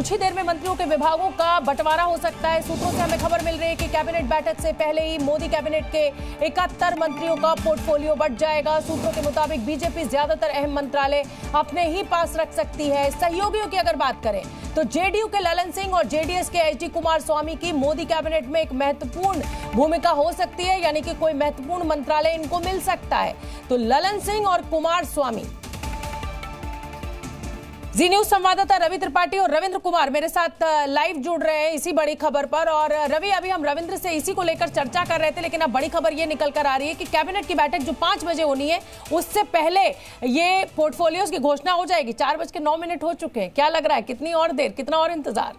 कुछ ही देर में मंत्रियों के विभागों का बंटवारा हो सकता है। सूत्रों से हमें खबर मिल रही है कि कैबिनेट बैठक से पहले ही मोदी कैबिनेट के 71 मंत्रियों का पोर्टफोलियो बढ़ जाएगा। सूत्रों के मुताबिक बीजेपी ज्यादातर अहम मंत्रालय अपने ही पास रख सकती है। सहयोगियों की अगर बात करें तो जेडीयू के ललन सिंह और जेडीएस के एचडी कुमारस्वामी की मोदी कैबिनेट में एक महत्वपूर्ण भूमिका हो सकती है, यानी कि कोई महत्वपूर्ण मंत्रालय इनको मिल सकता है। तो ललन सिंह और कुमारस्वामी। जी न्यूज संवाददाता रवि त्रिपाठी और रविंद्र कुमार मेरे साथ लाइव जुड़ रहे हैं इसी बड़ी खबर पर। और रवि, अभी हम रविंद्र से इसी को लेकर चर्चा कर रहे थे, लेकिन अब बड़ी खबर ये निकल कर आ रही है कि कैबिनेट की बैठक जो 5 बजे होनी है उससे पहले ये पोर्टफोलियोज की घोषणा हो जाएगी। 4:09 हो चुके हैं। क्या लग रहा है, कितनी और देर, कितना और इंतजार?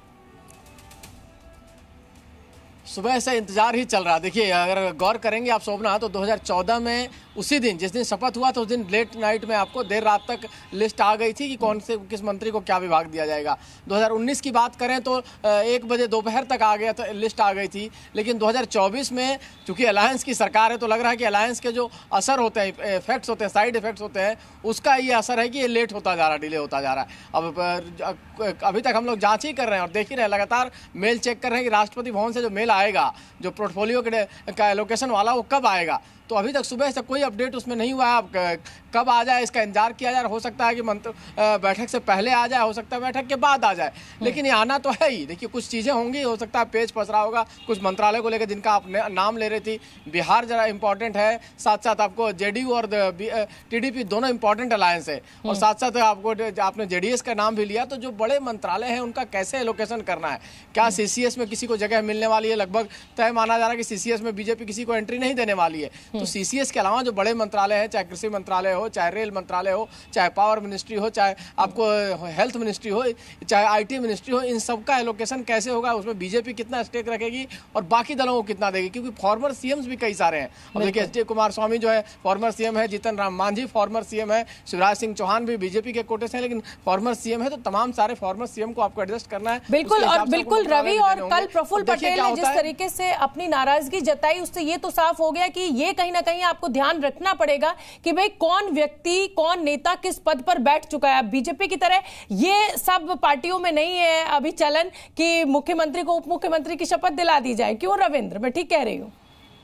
सुबह से इंतजार ही चल रहा। देखिए, अगर गौर करेंगे आप शोभना, तो 2014 में उसी दिन जिस दिन शपथ हुआ था उस दिन लेट नाइट में आपको देर रात तक लिस्ट आ गई थी कि कौन से किस मंत्री को क्या विभाग दिया जाएगा। 2019 की बात करें तो 1 बजे दोपहर तक आ गया था, लिस्ट आ गई थी। लेकिन 2024 में चूंकि अलायंस की सरकार है तो लग रहा है कि अलायंस के जो असर होते हैं, इफेक्ट्स होते हैं, साइड इफेक्ट्स होते हैं, उसका ये असर है कि ये लेट होता जा रहा है, डिले होता जा रहा है। अब अभी तक हम लोग जाँच ही कर रहे हैं और देख ही रहे हैं, लगातार मेल चेक कर रहे हैं कि राष्ट्रपति भवन से जो मेल आएगा, जो पोर्टफोलियो का एलोकेशन वाला, वो कब आएगा। तो अभी तक सुबह से कोई अपडेट उसमें नहीं हुआ है। अब कब आ जाए इसका इंतजार किया जाए। हो सकता है कि बैठक से पहले आ जाए, हो सकता है बैठक के बाद आ जाए, लेकिन ये आना तो है ही। देखिए, कुछ चीज़ें होंगी, हो सकता है पेज फंस रहा होगा कुछ मंत्रालय को लेकर जिनका आप नाम ले रही थी। बिहार जरा इंपॉर्टेंट है, साथ साथ आपको जेडीयू और टीडीपी दोनों इंपॉर्टेंट अलायंस है, और साथ साथ आपने जेडीएस का नाम भी लिया। तो जो बड़े मंत्रालय हैं उनका कैसे एलोकेशन करना है, क्या सीसीएस में किसी को जगह मिलने वाली है? लगभग तय माना जा रहा है कि सीसीएस में बीजेपी किसी को एंट्री नहीं देने वाली है। तो सीसीएस के अलावा जो बड़े मंत्रालय हैं, चाहे कृषि मंत्रालय हो, चाहे रेल मंत्रालय हो, चाहे पावर मिनिस्ट्री हो, चाहे आपको हेल्थ मिनिस्ट्री हो, चाहे आईटी मिनिस्ट्री हो, इन सब का एलोकेशन कैसे होगा, उसमें बीजेपी कितना स्टेक रखेगी और बाकी दलों को कितना देगी? क्योंकि फॉर्मर सीएम्स भी कई सारे हैं। अब देखिए, एचडी कुमारस्वामी जो है फॉर्मर सीएम है, जीतन राम मांझी फॉर्मर सीएम है, शिवराज सिंह चौहान भी बीजेपी के कोटे से हैं, लेकिन फॉर्मर सीएम है। तो तमाम सारे फॉर्मर सीएम को आपको एडजस्ट करना है। बिल्कुल, और बिल्कुल रवि, और कल प्रफुल्ल पटेल ने जिस तरीके से अपनी नाराजगी जताई, उससे ये तो साफ हो गया कि ये कहीं ना कहीं आपको ध्यान रखना पड़ेगा कि भाई कौन व्यक्ति, कौन नेता किस पद पर बैठ चुका है। बीजेपी की तरह ये सब पार्टियों में नहीं है अभी चलन कि मुख्यमंत्री को उप मुख्यमंत्री की शपथ दिला दी जाए। क्यों रविंद्र, मैं ठीक कह रही हूं?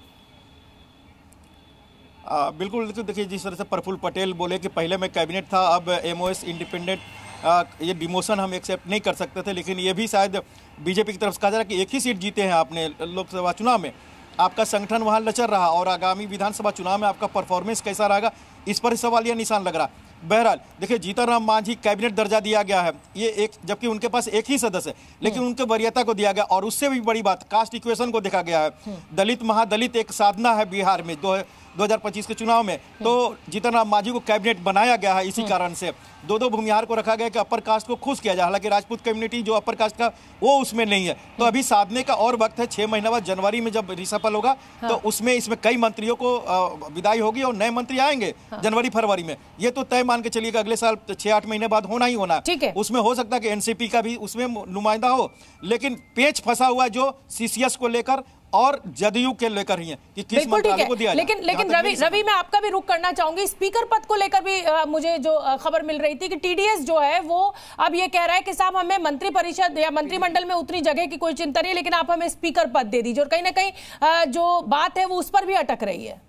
बिल्कुल, देखिए जिस तरह से प्रफुल्ल पटेल बोले कि पहले में कैबिनेट था, अब एमओएस इंडिपेंडेंट, ये डिमोशन हम एक्सेप्ट नहीं कर सकते थे। लेकिन ये भी शायद बीजेपी की तरफ से कहा जा रहा है कि एक ही सीट जीते हैं आपने लोकसभा चुनाव में, आपका संगठन वहाँ लचर रहा, और आगामी विधानसभा चुनाव में आपका परफॉर्मेंस कैसा रहेगा, इस पर सवालिया निशान लग रहा। बहरहाल देखिए, जीतन राम मांझी कैबिनेट दर्जा दिया गया है, ये एक, जबकि उनके पास एक ही सदस्य है, लेकिन उनके वरीयता को दिया गया। और उससे भी बड़ी बात, कास्ट इक्वेशन को देखा गया है। दलित महादलित एक साधना है बिहार में 2025 के चुनाव में, तो जीतन राम मांझी को कैबिनेट बनाया गया है इसी कारण से। 2 भूमिहार को रखा गया कि अपर कास्ट को खुश किया जाए, हालांकि राजपूत कम्युनिटी जो अपर कास्ट का वो उसमें नहीं है। तो अभी साधने का और वक्त है, 6 महीना बाद जनवरी में जब रिसफल होगा तो उसमें कई मंत्रियों को विदाई होगी और नए मंत्री आएंगे जनवरी फरवरी में। ये तो तय मान के चलिएगा अगले साल 6-8 महीने बाद होना ही होना है। उसमें हो सकता है कि एनसीपी का भी उसमें नुमाइंदा हो, लेकिन पेच फंसा हुआ है जो सीसीएस को लेकर और जदयू के लेकर ही है कि किस मंत्रालय को दिया। लेकिन रवि मैं आपका भी रुख करना चाहूंगी। स्पीकर पद को लेकर भी मुझे जो खबर मिल रही थी कि टीडीएस जो है वो अब ये कह रहा है कि साहब हमें मंत्रिपरिषद या मंत्रिमंडल में उतनी जगह की कोई चिंता नहीं, लेकिन आप हमें स्पीकर पद दे दीजिए। और कहीं ना कहीं जो बात है वो उस पर भी अटक रही है।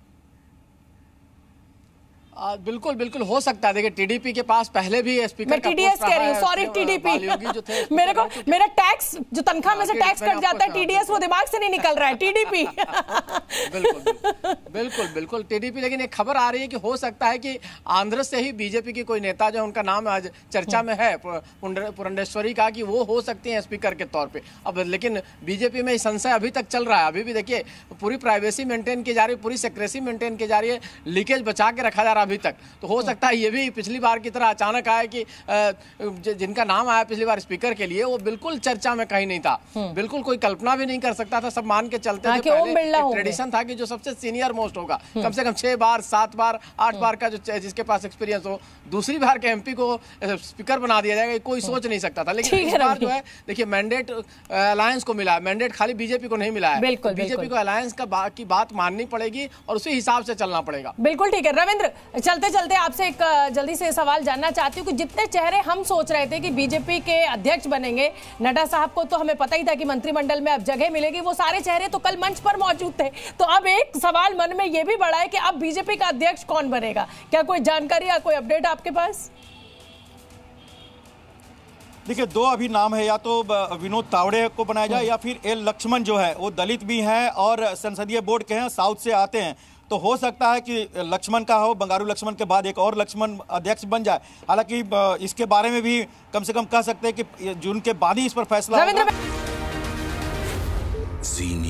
बिल्कुल बिल्कुल हो सकता है। देखिए, टीडीपी के पास पहले भी स्पीकर मैं टीडीएस कह रही हूँ, सॉरी टीडीपी। मेरा टैक्स जो तनख्वाह में से टैक्स कट जाता है, टीडीएस वो दिमाग से नहीं निकल रहा है, टीडीपी। बिल्कुल टीडीपी। लेकिन एक खबर आ रही है कि हो सकता है कि आंध्र से ही बीजेपी की कोई नेता, जो उनका नाम आज चर्चा में है, पुरंदेश्वरी का, कि वो हो सकती है स्पीकर के तौर पे। अब लेकिन बीजेपी में संशय अभी तक चल रहा है। अभी भी देखिए, पूरी प्राइवेसी मेंटेन की जा रही है, पूरी सेक्रेसी मेंटेन की जा रही है, लीकेज बचा के रखा जा रहा है अभी तक। तो हो सकता है ये भी पिछली बार की तरह अचानक आया कि जिनका नाम आया पिछली बार स्पीकर के लिए, वो बिल्कुल चर्चा में कहीं नहीं था, बिल्कुल कोई कल्पना भी नहीं कर सकता था। सब मान के चलते थे, पहले ट्रेडिशन था कि जो सबसे सीनियर मोस्ट होगा, कम से कम 6 बार 7 बार 8 बार का जो जिसके पास एक्सपीरियंस हो, दूसरी बार के एमपी को स्पीकर बना दिया जाएगा, कोई सोच नहीं सकता था। लेकिन इस बार जो है देखिए, मैंडेट अलायंस को मिला है, मैंडेट खाली बीजेपी को नहीं मिला है। बीजेपी को अलायंस की बात माननी पड़ेगी और उसी हिसाब से चलना पड़ेगा। बिल्कुल ठीक है रविंद्र। चलते चलते आपसे एक जल्दी से सवाल जानना चाहती हूँ कि जितने चेहरे हम सोच रहे थे कि बीजेपी के अध्यक्ष बनेंगे, नड्डा साहब को तो हमें पता ही था कि मंत्रिमंडल में अब जगह मिलेगी, वो सारे चेहरे तो कल मंच पर मौजूद थे। तो अब एक सवाल मन में ये भी बढ़ा है कि अब बीजेपी का अध्यक्ष कौन बनेगा? क्या कोई जानकारी या कोई अपडेट आपके पास? देखिए, दो अभी नाम है, या तो विनोद तावड़े को बनाया जाए या फिर एल लक्ष्मण जो है वो दलित भी हैं और संसदीय बोर्ड के हैं, साउथ से आते हैं। तो हो सकता है कि लक्ष्मण का हो, बंगारू लक्ष्मण के बाद एक और लक्ष्मण अध्यक्ष बन जाए। हालांकि इसके बारे में भी कम से कम कह सकते हैं कि जून के बाद ही इस पर फैसला होगा।